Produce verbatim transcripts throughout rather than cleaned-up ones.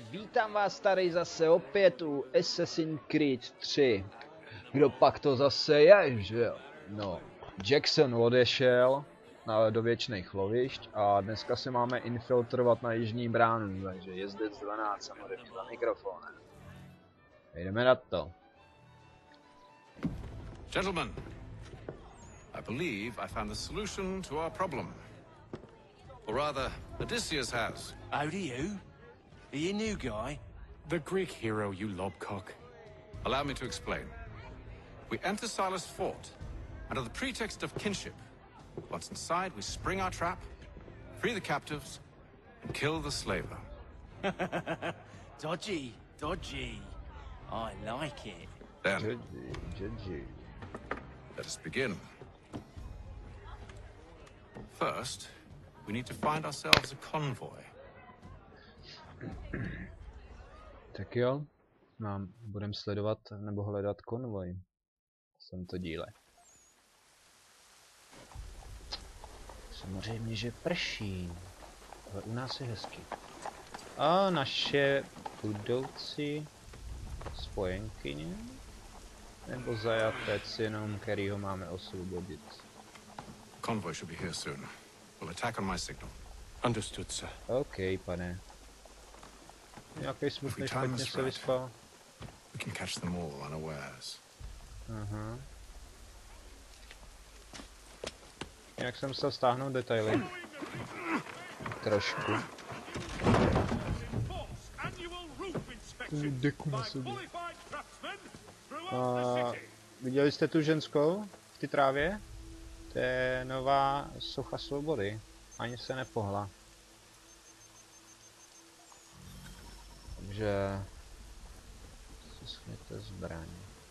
Vítám vás tady zase opět u Assassin's Creed tři. Kdo pak to zase je, že jo? No, Jackson odešel na, do věčných lovišť a dneska se máme infiltrovat na jižní bránu, takže jezdec dvanáct samozřejmě za mikrofonem. Jdeme na to. Gentlemen, I believe I found the solution to our problem. Or rather, Odysseus has. How do you? Are you new guy? The Greek hero, you lobcock. Allow me to explain. We enter Silas' fort, under the pretext of kinship. Once inside, we spring our trap, free the captives, and kill the slaver. Dodgy, dodgy. I like it. Then, Judgy, judgy. let us begin. First, we need to find ourselves a convoy. Tak jo, mám, budem sledovat nebo hledat konvoj. V tomto díle. Samozřejmě, že prší, ale u nás je hezky. A naše budoucí spojenkyně? Nebo zajatec jenom, kterýho máme osvobodit? Convoy should be here soon. We'll attack on my signal. Understood, sir. OK, pane. Nějaký smutný špatně se vyspal? We can catch them all unawares. Aha. Jak jsem musel stáhnout detaily. Trošku. Deku na sobě. A viděli jste tu ženskou v té trávě? To je nová socha svobody. Ani se nepohla. Takže stiskněte zbraň.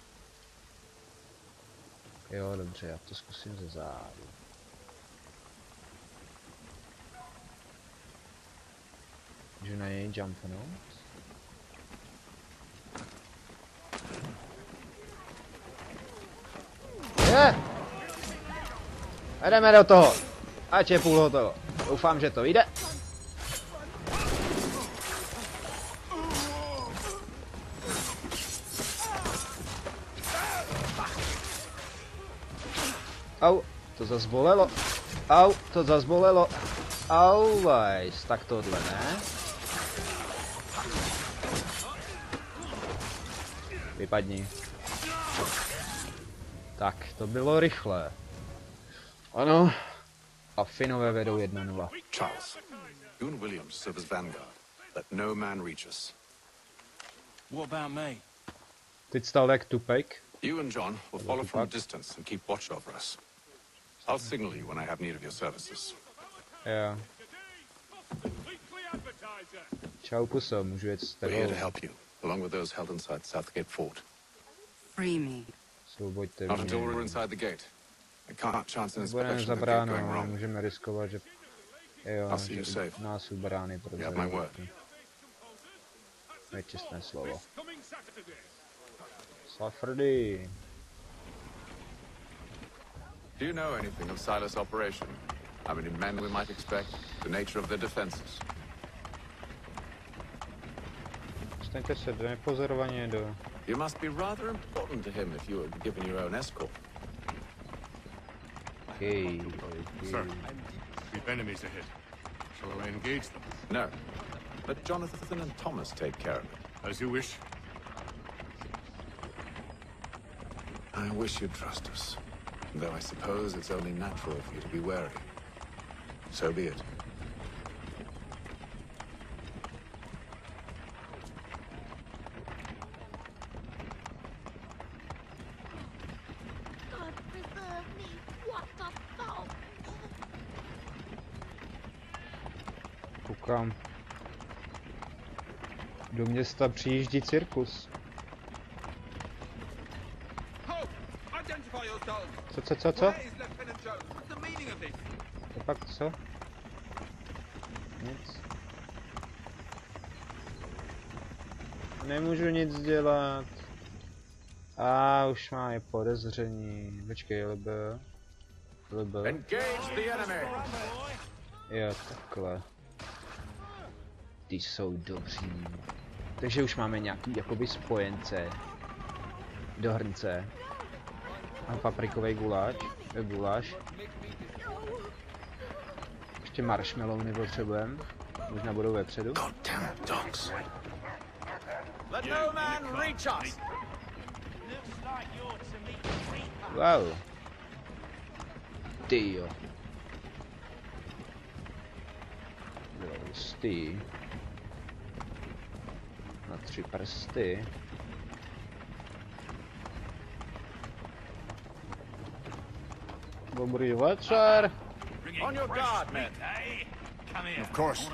Jo, dobře, já to zkusím ze zádu. Můžu na něj jumpnout? Je! Jdeme do toho! Ať je půl hotovo. Doufám, že to vyjde. Au, to zas bolelo. Au, to zas bolelo. Au, vajs, tak tohle ne. Vypadni. Tak, to bylo rychlé. Ano. A Finové vedou jedna nula. Charles, you and Williams serve as vanguard. Let no man reach us. What about me? Teď stal jak tupek. You and John will follow from a distance and keep watch over us. I'll signal you when I have need of your services. Jo. Čau puso, můžu jet s We're here to tebou. help you, along with those held inside Southgate Fort. Free me. Svoboďte Not until we're mě. inside the gate. I can't chance an Budeme inspection za of the gate going bránou, wrong. můžeme riskovat, že... Jo, I'll see you že safe. nás u brány You have my word. Nečestné slovo. Safrdy. Do you know anything of Silas' operation? How many men we might expect? The nature of the defenses? Staňte se do nepozorovaně do... You must be rather important to him if you were given your own escort. Okay, Sir, okay. we've enemies ahead. Shall I engage them? No. Let Jonathan and Thomas take care of it. As you wish. I wish you'd trust us. Though I suppose it's only natural for you to be wary. So be it. God preserve me! What the fuck? Koukám. Do města přijíždí cirkus. Co, co, co, co? To pak co? Nic. Nemůžu nic dělat. A už má je podezření. Počkej, lb. Lb. Engage the enemy. Jo, takhle. ty jsou dobří. Takže už máme nějaký jakoby spojence do hrnce. Mám paprikový guláš, guláš. Ještě marshmallow nepotřebujeme. Možná budou vepředu. Wow. Ty jo. Hustý. Na tři prsty. Dobrý večer. On your guard, man. Of course.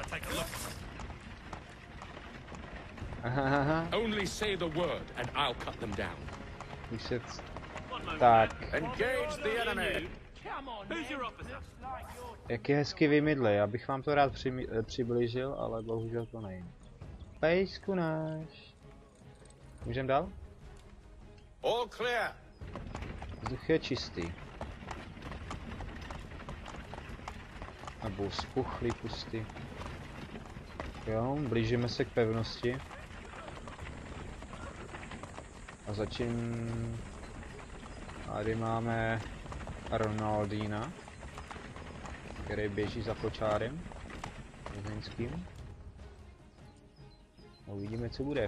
Ahaha. Only say the word and I'll cut them down. Výšec. Tak. Engage the enemy. Jak je hezky vymydlej, já bych vám to rád přimi, přiblížil, ale bohužel to nejde. Pejsku náš. Můžem dál? All clear. Vzduch je čistý. Nebo spuchlý, pustý. Jo, blížíme se k pevnosti. A začím... Tady máme Ronaldina, který běží za kočárem vězeňským. A uvidíme, co bude.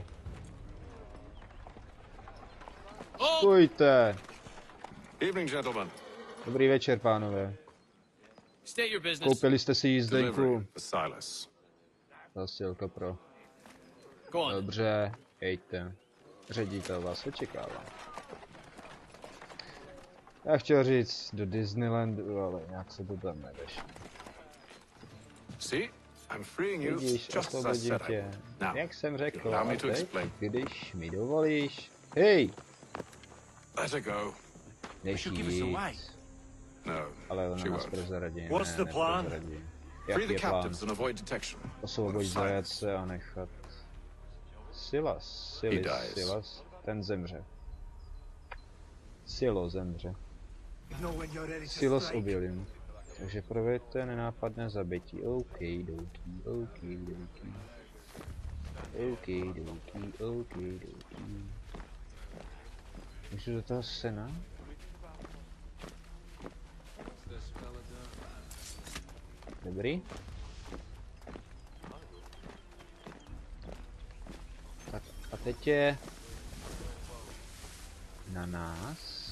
Stůjte! Evening, gentlemen. Dobrý večer, pánové. State your business. Koupili jste si jízdenku. Delivery for Silas. Zasilka pro. Go on. Dobře, jejte. Ředitel vás očekává. Já chtěl říct do Disneylandu, ale nějak se to tam nevešlo. See? I'm freeing you Vidíš, just as I osvobodím said I tě. would. Now, Jak jsem řekl, allow me a to teď, explain. když mi dovolíš. Hej! Let her go. Nech jí give us jít. away. No, Ale ona she nás won't. prozradí. What's ne, the plan? neprozradí. Free Jak the je plán? captives and avoid detection. Osvobodit Silas. zajace a nechat... Silas, He Silis, dies. Silas, ten zemře. Silo zemře. Silas ubil. Takže provedete nenápadné zabití. OK, douký, OK, douký. OK, douký, OK, douký. Můžu do toho sena? Dobrý. Tak a teď je na nás.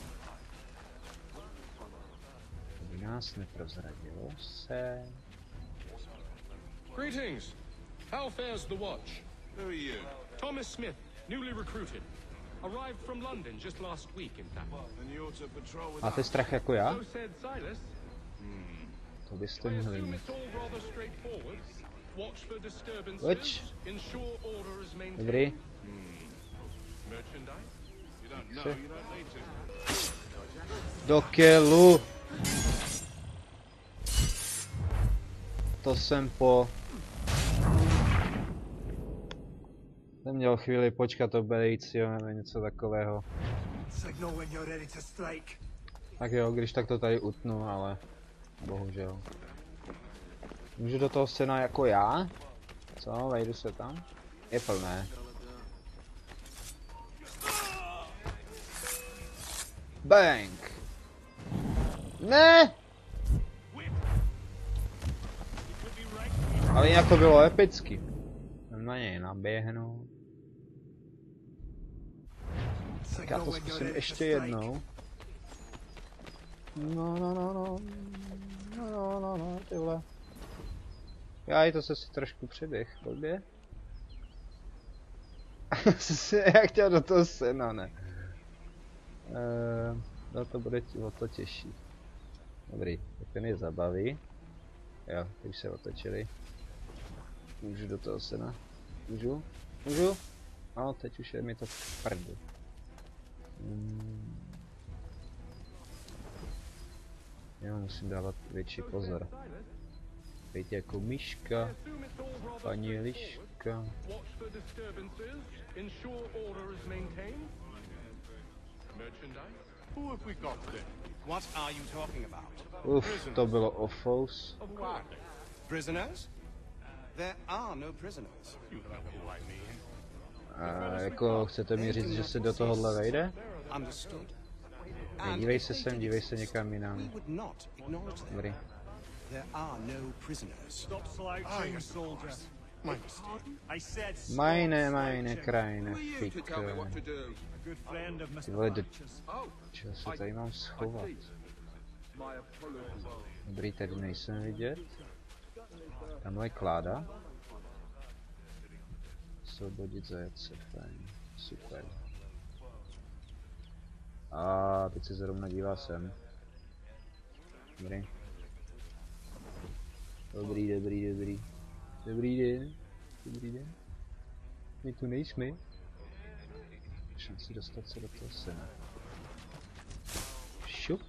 Aby nás neprozradilo se. Greetings. How fares the watch? Who are you? Thomas Smith, newly recruited. Arrived from London just last week, in fact. And you're to patrol with Máte strach jako já? So said Silas. To byste I měli assume mít. it's all rather straightforward. Watch for disturbances. Watch. Ensure order is maintained. Dobrý. Merchandise. You don't know, you don't need to. Do kelu. To jsem po... Jsem měl chvíli počkat obedejcího nebo něco takového. Tak jo, když tak to tady utnu, ale... Bohužel. Můžu do toho scéna jako já? Co? Vejdu se tam? Je plné. Bang! Ne! Ale jinak to bylo epicky. Na něj naběhnu. Tak já to zkusím ještě jednou. No, no, no, no. No, no, no, no, tyhle. Já i to se si trošku přeběh, blbě. Já chtěl do toho sena, ne. Eee, no to bude o to těžší. Dobrý, tak ten je zabaví. Jo, teď se otočili. Můžu do toho sena? Můžu? Můžu? No, teď už je mi to v prdu. Hmm. Já musím dávat větší pozor. Být jako myška, paní liška. Watch for disturbances. Ensure order is maintained. Merchandise. Who have we got there? What are you talking about? Uf, to bylo ofous. Of course. Prisoners? There are no prisoners. A jako chcete mi říct, že se do tohohle vejde? Understood. Dívej se sem, dívej se někam jinam. We would not acknowledge them. Dobrý. There are no prisoners. Stop slouching, soldier. My mistake. I said stop Majne, majne, slouching. krajne, You fik. to tell me what to do. A good friend of Ty Mister vole, do Thatcher's. Oh, čeho se tady mám schovat? my apologies. Dobrý, tady nejsem vidět. Tamhle je kláda. Osvobodit zajatce, fajn, super. A teď se zrovna dívá sem. Dobrý. Dobrý, dobrý, dobrý. Dobrý den. Dobrý den. My tu nejsme. Šanci dostat se do toho sena. Šup.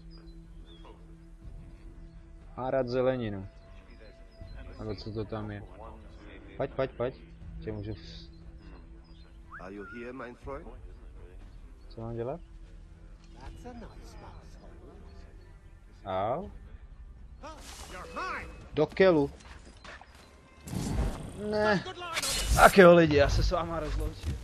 Hárat zeleninu. Nebo co to tam je? Pojď, pojď, pojď. Tě můžu... Are you here, mein Freund? Co mám dělat? That's a nice asshole. Au. Do kelu. Ne. Tak jo lidi, já se s váma rozloučím.